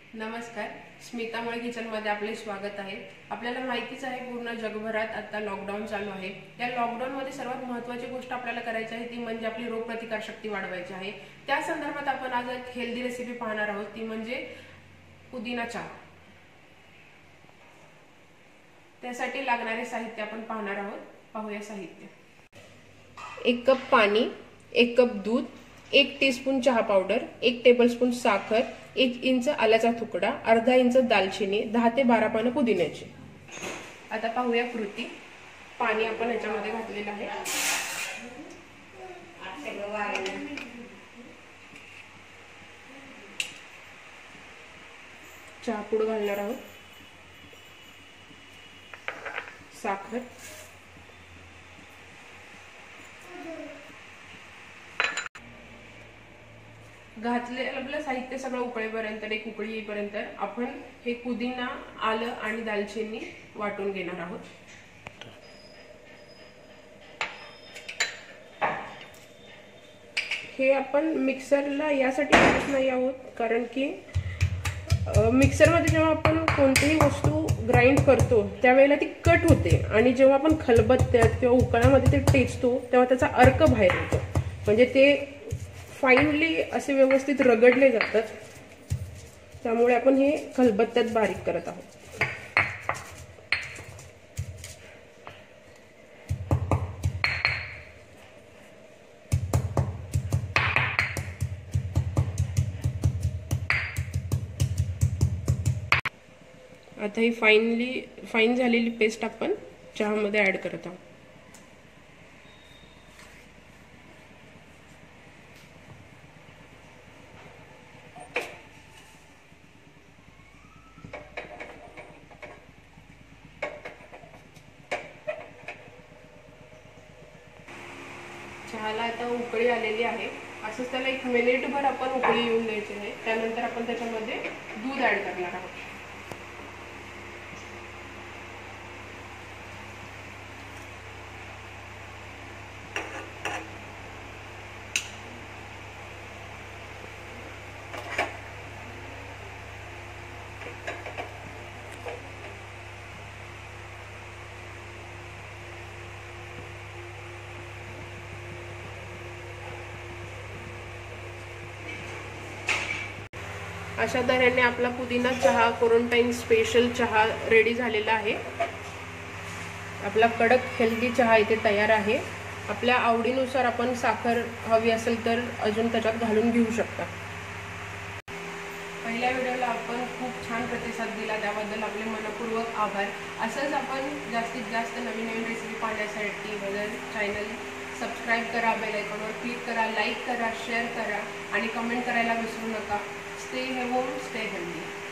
नमस्कार, स्मिता मळे किचनमध्ये आपले स्वागत आहे। आपल्याला माहितीच आहे पूर्ण जगभरात आता लॉकडाऊन चालू आहे। या लॉकडाऊनमध्ये सर्वात महत्त्वाची गोष्ट आपल्याला करायची आहे ती म्हणजे आपली रोगप्रतिकारशक्ती वाढवायची आहे। त्या संदर्भात आपण आज एक हेल्दी रेसिपी पाहणार आहोत, ती म्हणजे पुदिना चहा। त्यासाठी लागणारे साहित्य आपण पाहणार आहोत। पाहूया साहित्य। 1 कप पाणी, 1 कप दूध, 1 टीस्पून चहा पावडर, 1 टेबलस्पून साखर, 1 इंच आल्याचा तुकडा, अर्धा इंच दालचिनी, 10 ते 12 पानं पुदिन्याची। आता पाहूया कृती। पाणी आपण याच्यामध्ये घातलेलं आहे। चहा पूड घालणार आहोत, साखर, आपलं साहित्य सगळं उकळेपर्यंत, एक उकळी येईपर्यंत आपण हे पुदिना, आलं आणि दालचिनी वाटून घेणार आहोत। हे आपण मिक्सरला यासाठी वापरत नाही आहोत कारण की मिक्सरमध्ये जेव्हा आपण कोणतीही वस्तू ग्राइंड करतो त्यावेळेला ती कट होते आणि जेव्हा आपण खलबत्त्यात किंवा उकळामध्ये ते टेचतो तेव्हा त्याचा अर्क बाहेर येतो, म्हणजे ते फाईनली असे व्यवस्थित रगडले जातात। त्यामुळे आपण हे खलबत्त्यात बारीक करत आहोत। आता ही फाईन झालेली पेस्ट आपण चहामध्ये ऍड करत आहोत। चहाला आता उकळी आलेली आहे। असंच त्याला 1 मिनिटभर आपण उकळी येऊन द्यायची आहे। त्यानंतर आपण त्याच्यामध्ये दूध ऍड करणार आहोत। अशा तऱ्हेने आपला पुदिना चहा, क्वारंटाईन स्पेशल चहा रेडी झालेला आहे। आपला कडक हेल्दी चहा इथे तयार आहे। आपल्या आवडीनुसार आपण साखर हवी असेल तर अजून त्याच्यात घालून घेऊ शकता। पहिल्या व्हिडिओला आपण खूप छान प्रतिसाद दिला, त्याबद्दल आपले मनपूर्वक आभार। असंच आपण जास्तीत जास्त नवीन रेसिपी पाहण्यासाठी माझं चॅनल सबस्क्राइब करा, बेल आयकॉनवर क्लिक करा, लाईक करा, शेअर करा आणि कमेंट करायला विसरू नका। Stay home, stay healthy.